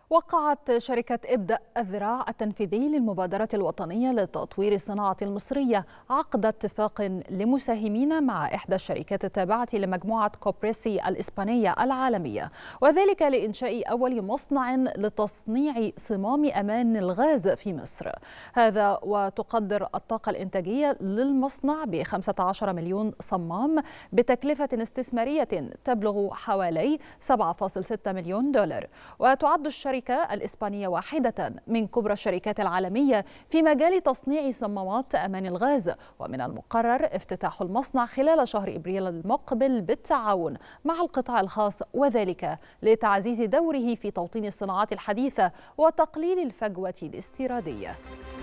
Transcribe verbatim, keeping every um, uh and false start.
وقعت شركة إبدأ الذراع التنفيذي للمبادرة الوطنية لتطوير الصناعة المصرية عقد اتفاق لمساهمين مع إحدى الشركات التابعة لمجموعة كوبريسي الإسبانية العالمية، وذلك لإنشاء أول مصنع لتصنيع صمام أمان الغاز في مصر. هذا وتقدر الطاقة الإنتاجية للمصنع ب خمسة عشر مليون صمام بتكلفة استثمارية تبلغ حوالي سبعة فاصلة ستة مليون دولار. وتعد الشركة الإسبانية واحدة من كبرى الشركات العالمية في مجال تصنيع صمامات أمان الغاز، ومن المقرر افتتاح المصنع خلال شهر إبريل المقبل بالتعاون مع القطاع الخاص، وذلك لتعزيز دوره في توطين الصناعات الحديثة وتقليل الفجوة الاستيرادية.